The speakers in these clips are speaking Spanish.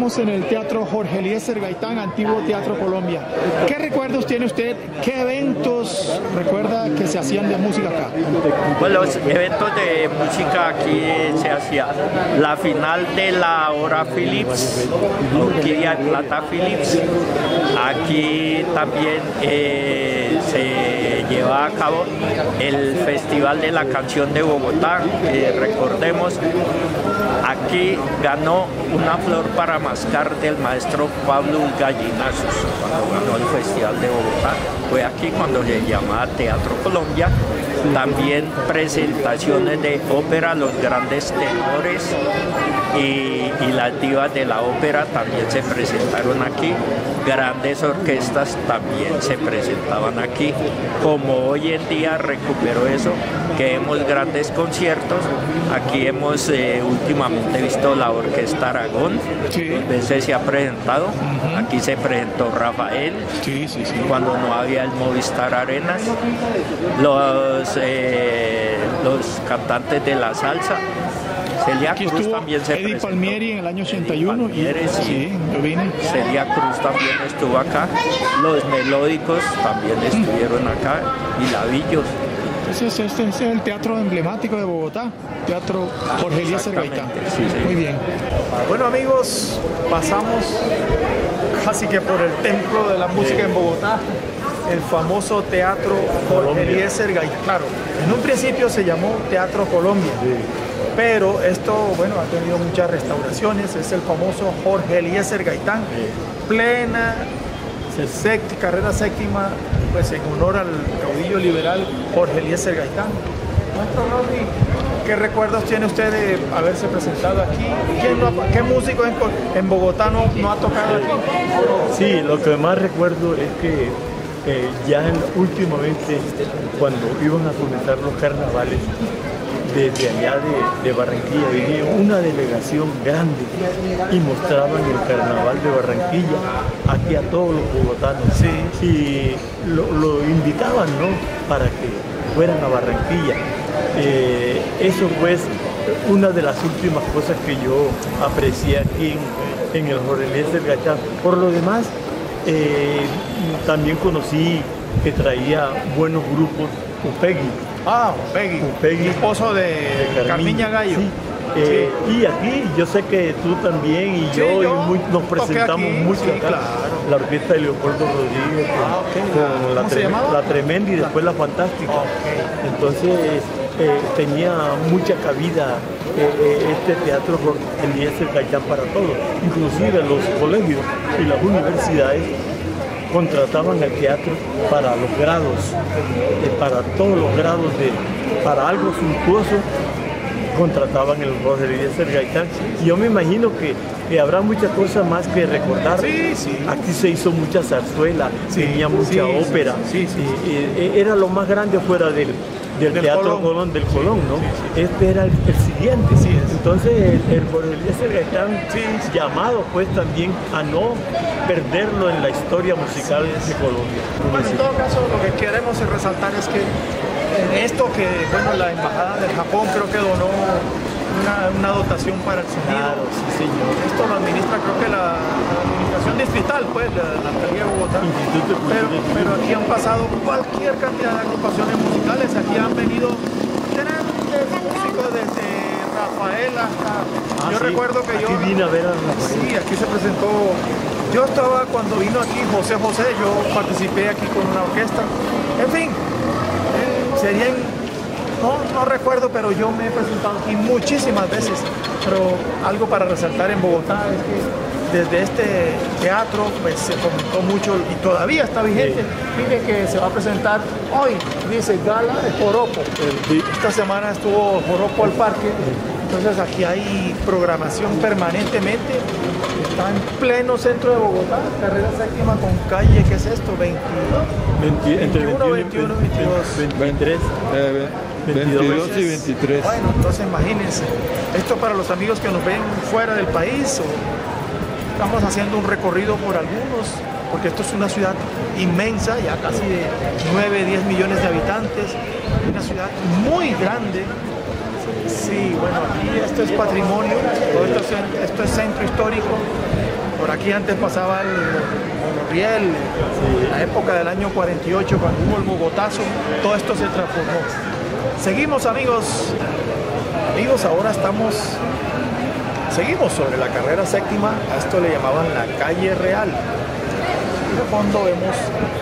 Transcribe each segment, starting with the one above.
Estamos en el Teatro Jorge Eliezer Gaitán, antiguo Teatro Colombia. ¿Qué recuerdos tiene usted? ¿Qué eventos recuerda que se hacían de música acá? Bueno, los eventos de música aquí se hacía la final de la Hora Philips, Orquídea de Plata Philips. Aquí también se lleva a cabo el Festival de la Canción de Bogotá. Recordemos, aquí ganó Una Flor para Mascar del maestro Pablo Gallinazos cuando ganó el Festival de Bogotá. Fue aquí cuando se llamaba Teatro Colombia. También presentaciones de ópera, los grandes tenores y las divas de la ópera también se presentaron aquí. Grandes orquestas también se presentaban aquí. Como hoy en día recuperó eso, que vemos grandes conciertos. Aquí hemos últimamente visto la Orquesta Aragón, sí. 2 veces se ha presentado. Aquí se presentó Rafael, sí. Cuando no había el Movistar Arenas. Los cantantes de la salsa. Celia Aquí Cruz estuvo también se Eddie presentó. Palmieri en el año 81. Palmieri, sí, yo vine. Celia Cruz también estuvo acá. Los Melódicos también estuvieron acá. Y Lavillos. Entonces este es el teatro emblemático de Bogotá, Teatro Jorge Eliezer Gaitán. Sí. Muy bien. Bueno amigos, pasamos casi que por el templo de la música en Bogotá, el famoso Teatro Jorge Eliezer Gaitán. Claro, en un principio se llamó Teatro Colombia, pero esto, bueno, ha tenido muchas restauraciones. Es el famoso Jorge Eliezer Gaitán, plena carrera séptima, pues en honor al caudillo liberal Jorge Eliezer Gaitán. Maestro Rodri, ¿qué recuerdos tiene usted de haberse presentado aquí? ¿Qué músico en Bogotá no ha tocado aquí? Sí, lo que más recuerdo es que ya últimamente, cuando iban a comenzar los carnavales, desde allá de Barranquilla venía una delegación grande y mostraban el carnaval de Barranquilla aquí a todos los bogotanos. Sí. Y lo invitaban, ¿no?, para que fueran a Barranquilla. Eso pues una de las últimas cosas que yo aprecié aquí en el Jorge Eliezer Gaitán. Por lo demás, también conocí que traía buenos grupos, Upegui. Upegui, esposo de Carmiña Gallo. Sí. Y aquí yo sé que tú también y sí, yo nos presentamos aquí, mucho sí, acá. Claro. La orquesta de Leopoldo Rodríguez, con la Tremenda y después la Fantástica. Entonces tenía mucha cabida este teatro Jorge Eliezer Gaitán para todos. Inclusive los colegios y las universidades contrataban el teatro para los grados, para todos los grados, para algo suntuoso, contrataban el Jorge Eliezer Gaitán. Y yo me imagino que habrá muchas cosas más que recordar. Sí. Aquí se hizo mucha zarzuela, tenía mucha ópera. Era lo más grande fuera del Teatro Colón, del Colón, ¿no? Este era el siguiente. Entonces el Jorge Eliezer Gaitán, llamado pues también a no perderlo en la historia musical de Colombia. Bueno, en todo caso, lo que queremos resaltar es que esto que, bueno, la Embajada del Japón creo que donó una dotación para el sonido. Claro, sí, señor. Esto lo administra, creo que la administración distrital, pues, la alcaldía de Bogotá. Pero aquí han pasado cualquier cantidad de agrupaciones musicales. Aquí han venido grandes músicos desde Rafael hasta... yo recuerdo que aquí vine a ver a Rafael. Sí, aquí se presentó... Yo estaba cuando vino aquí José, yo participé aquí con una orquesta. En fin, serían... No recuerdo, pero yo me he presentado aquí muchísimas veces. Pero algo para resaltar en Bogotá es que desde este teatro pues, se fomentó mucho y todavía está vigente. Mire que se va a presentar hoy, dice Gala de Joropo. Esta semana estuvo Joropo al Parque. Entonces aquí hay programación permanentemente. Está en pleno centro de Bogotá, carrera séptima con calle, ¿qué es esto? 21, 22. 22 y 23. Bueno, entonces imagínense, esto para los amigos que nos ven fuera del país, estamos haciendo un recorrido por algunos, porque esto es una ciudad inmensa, ya casi de 9, 10 millones de habitantes, una ciudad muy grande. Sí, bueno, aquí esto es patrimonio, esto es centro histórico. aquí antes pasaba el monorriel, en la época del año 48, cuando hubo el Bogotazo, todo esto se transformó. Seguimos, amigos, ahora seguimos sobre la carrera séptima, a esto le llamaban la calle Real. Y de fondo vemos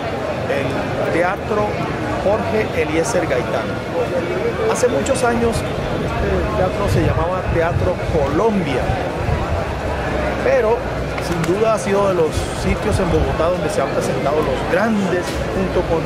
el Teatro Jorge Eliezer Gaitán. Hace muchos años este teatro se llamaba Teatro Colombia, pero sin duda ha sido de los sitios en Bogotá donde se han presentado los grandes, junto con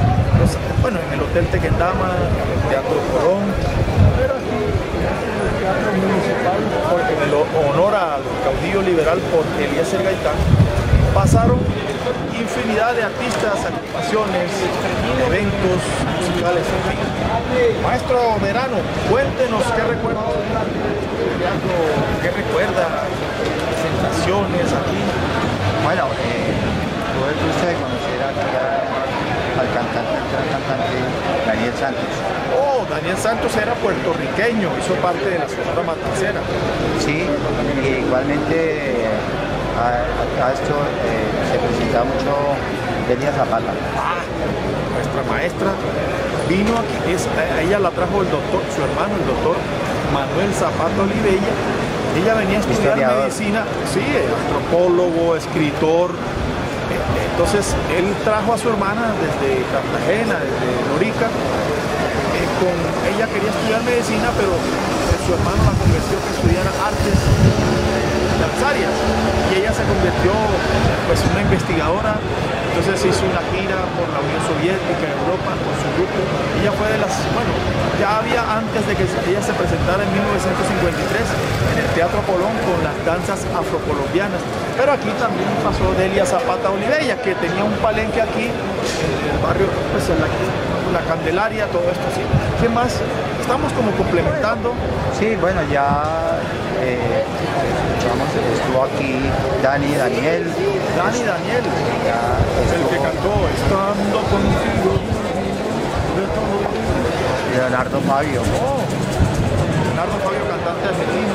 en el Hotel Tequendama, el Teatro Colón, pero aquí el Teatro Municipal, en el honor al caudillo liberal Jorge Eliezer Gaitán, pasaron infinidad de artistas, agrupaciones, eventos musicales, en fin. Maestro Verano, cuéntenos qué recuerda del teatro, qué recuerda, presentaciones aquí. Bueno, tuve el gusto de conocer al gran cantante Daniel Santos. Oh, Daniel Santos era puertorriqueño, hizo parte de la Sonora Matancera. Sí, y igualmente acá esto se presentaba mucho Delia Zapata. Nuestra maestra vino aquí, ella la trajo el doctor, su hermano, el doctor Manuel Zapata Olivella. Ella venía a estudiar medicina, sí, antropólogo, escritor. Entonces él trajo a su hermana desde Cartagena, desde Lorica. Ella quería estudiar medicina, pero su hermano la convenció que estudiara artes de las áreas, y ella se convirtió pues en una investigadora. Entonces hizo una gira por la Unión Soviética, Europa, con su grupo. Ella fue de las, ya había antes de que ella se presentara en 1953 en el Teatro Colón con las danzas afrocolombianas. Pero aquí también pasó Delia Zapata Olivella, que tenía un palenque aquí en el barrio, pues en la Candelaria, todo esto así. ¿Qué más? Estamos como complementando. Sí, bueno, ya estuvo aquí Daniel. El que cantó Estando Contigo. Leonardo Fabio. Leonardo Fabio, cantante argentino.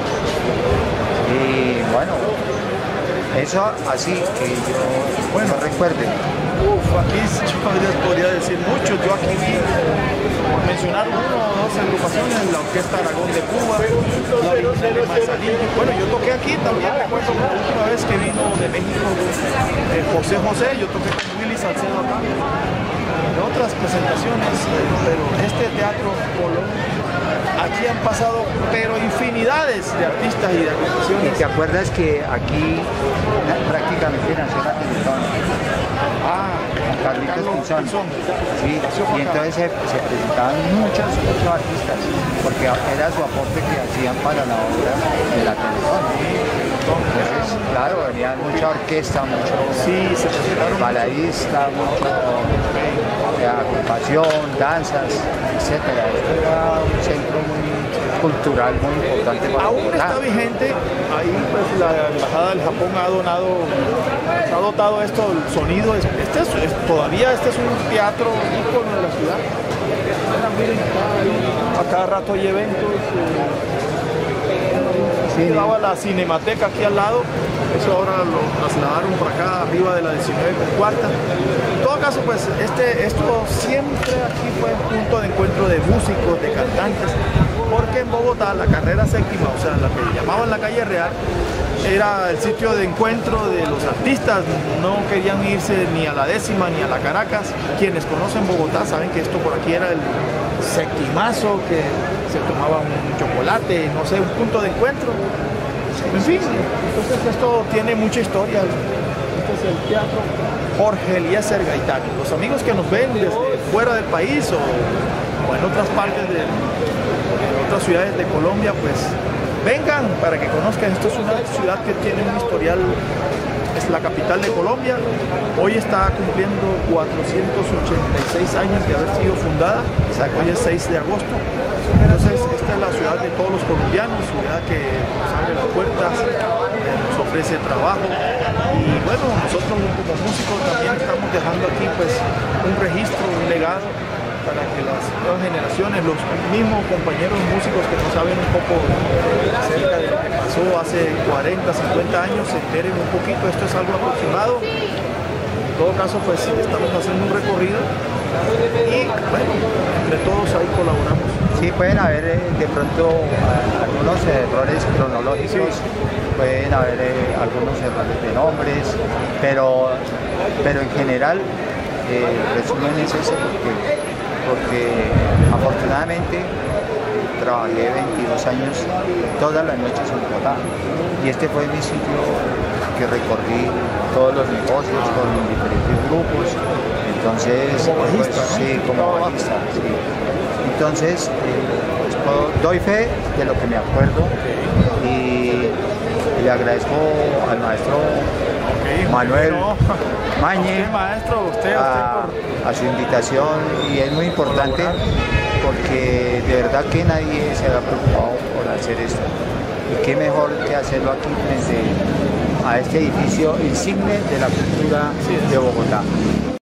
Y bueno, eso así que yo recuerde. Aquí yo podría decir mucho. Yo aquí vi, por mencionar uno o dos agrupaciones, la Orquesta Aragón de Cuba, la Original de Manzanillo. Bueno, yo toqué aquí también, recuerdo la última vez que vino de México José, yo toqué con Willy Salcedo acá, en otras presentaciones, pero este Teatro Colón, aquí han pasado pero infinidades de artistas y de agrupaciones. Y te acuerdas que aquí prácticamente nació la Teletón. Carlitos Pinzón. Sí, y entonces se presentaban muchos artistas, porque era su aporte que hacían para la obra de la Teletón. Entonces, claro, venía mucha orquesta, mucho baladista, mucho agrupación, danzas, etc. Era un centro muy cultural muy importante para Aún Bogotá. Está vigente, ahí pues la Embajada del Japón ha dotado esto, el sonido, todavía este es un teatro ícono de la ciudad. Miren, a cada rato hay eventos. Quedaba la Cinemateca aquí al lado, eso ahora lo trasladaron por acá arriba de la 19 con cuarta. En todo caso, pues esto siempre aquí fue un punto de encuentro de músicos, de cantantes, porque en Bogotá la carrera séptima, o sea, la que llamaban la calle Real, era el sitio de encuentro de los artistas. No querían irse ni a la décima ni a la Caracas. Quienes conocen Bogotá saben que esto por aquí era el septimazo, que se tomaba un chocolate, no sé, un punto de encuentro. En fin, entonces esto tiene mucha historia. Este es el Teatro Jorge Eliezer Gaitán. Los amigos que nos ven desde fuera del país o en otras partes de otras ciudades de Colombia, pues vengan para que conozcan. Esto es una ciudad que tiene un historial, es la capital de Colombia. Hoy está cumpliendo 486 años de haber sido fundada. Hoy es 6 de agosto. Entonces esta es la ciudad de todos los colombianos, ciudad que nos abre las puertas, nos ofrece trabajo. Y bueno, nosotros como músicos también estamos dejando aquí pues un registro, un legado, para que las nuevas generaciones, los mismos compañeros músicos que no saben un poco acerca de lo que pasó pasó hace 40, 50 años se enteren un poquito. Esto es algo aproximado. En todo caso, pues estamos haciendo un recorrido y bueno, entre todos ahí colaboramos. Sí, pueden haber de pronto algunos errores cronológicos, pueden haber algunos errores de nombres, pero en general el resumen es ese porque afortunadamente trabajé 22 años todas las noches en Bogotá y este fue mi sitio que recorrí todos los negocios con diferentes grupos. Entonces, pues, sí, como bajista, sí. Entonces, pues, doy fe de lo que me acuerdo y le agradezco al maestro Manuel Mañe a su invitación, y es muy importante porque de verdad que nadie se ha preocupado por hacer esto. Y qué mejor que hacerlo aquí frente a este edificio insigne de la cultura de Bogotá.